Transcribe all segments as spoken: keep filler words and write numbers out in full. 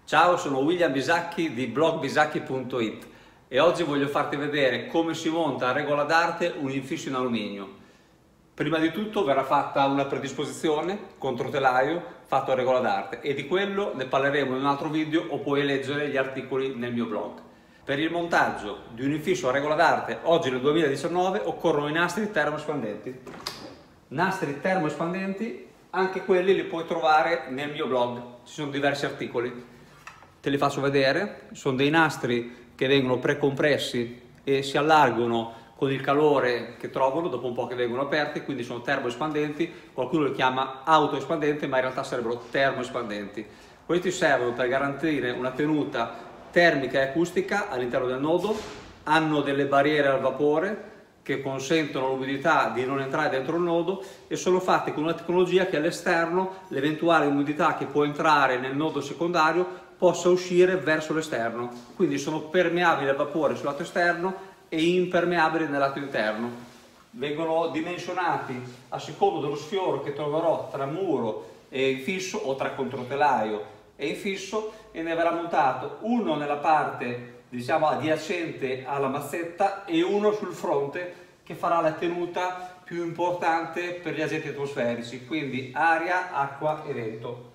Ciao, sono William Bisacchi di blog bisacchi punto it e oggi voglio farti vedere come si monta a regola d'arte un infisso in alluminio. Prima di tutto verrà fatta una predisposizione contro telaio fatto a regola d'arte e di quello ne parleremo in un altro video o puoi leggere gli articoli nel mio blog. Per il montaggio di un infisso a regola d'arte oggi nel duemiladiciannove occorrono i nastri termoespandenti. Nastri termoespandenti, anche quelli li puoi trovare nel mio blog, ci sono diversi articoli. Te li faccio vedere, sono dei nastri che vengono precompressi e si allargano con il calore che trovano dopo un po' che vengono aperti, quindi sono termoespandenti, qualcuno li chiama autoespandenti ma in realtà sarebbero termoespandenti. Questi servono per garantire una tenuta termica e acustica all'interno del nodo, hanno delle barriere al vapore che consentono all'umidità di non entrare dentro il nodo e sono fatti con una tecnologia che all'esterno l'eventuale umidità che può entrare nel nodo secondario possa uscire verso l'esterno, quindi sono permeabili al vapore sul lato esterno e impermeabili nel lato interno. Vengono dimensionati a secondo dello sfioro che troverò tra muro e infisso o tra controtelaio e infisso e ne verrà montato uno nella parte diciamo adiacente alla mazzetta e uno sul fronte che farà la tenuta più importante per gli agenti atmosferici, quindi aria, acqua e vento.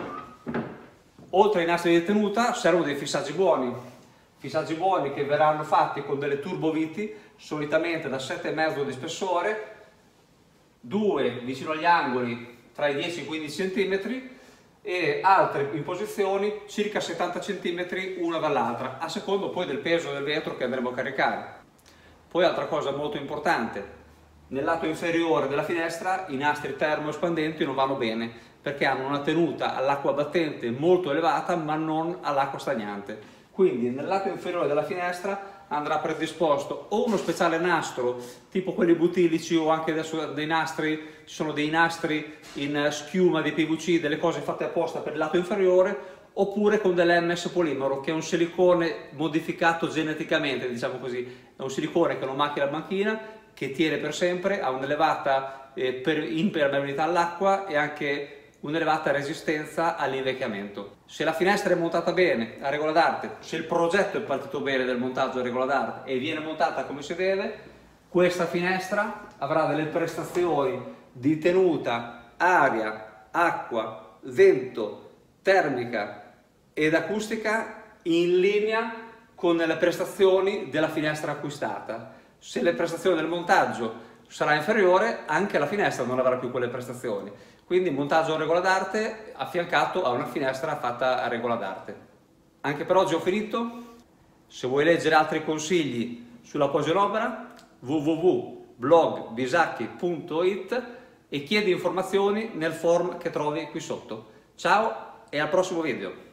Oltre ai nastri di tenuta servono dei fissaggi buoni, fissaggi buoni che verranno fatti con delle turboviti, solitamente da sette virgola cinque di spessore, due vicino agli angoli tra i dieci e i quindici centimetri e altre in posizioni circa settanta centimetri una dall'altra, a secondo poi del peso del vetro che andremo a caricare. Poi altra cosa molto importante, nel lato inferiore della finestra i nastri termoespandenti non vanno bene perché hanno una tenuta all'acqua battente molto elevata ma non all'acqua stagnante. Quindi nel lato inferiore della finestra andrà predisposto o uno speciale nastro tipo quelli butilici o anche adesso dei nastri, ci sono dei nastri in schiuma di P V C, delle cose fatte apposta per il lato inferiore, oppure con dell'M S polimero che è un silicone modificato geneticamente, diciamo così, è un silicone che non macchia la banchina, che tiene per sempre, ha un'elevata eh, impermeabilità all'acqua e anche un'elevata resistenza all'invecchiamento. Se la finestra è montata bene a regola d'arte, se il progetto è partito bene del montaggio a regola d'arte e viene montata come si deve, questa finestra avrà delle prestazioni di tenuta, aria, acqua, vento, termica ed acustica in linea con le prestazioni della finestra acquistata. Se le prestazioni del montaggio sarà inferiore, anche la finestra non avrà più quelle prestazioni. Quindi montaggio a regola d'arte affiancato a una finestra fatta a regola d'arte. Anche per oggi ho finito. Se vuoi leggere altri consigli sulla posa in opera, w w w punto blog bisacchi punto it e chiedi informazioni nel form che trovi qui sotto. Ciao e al prossimo video!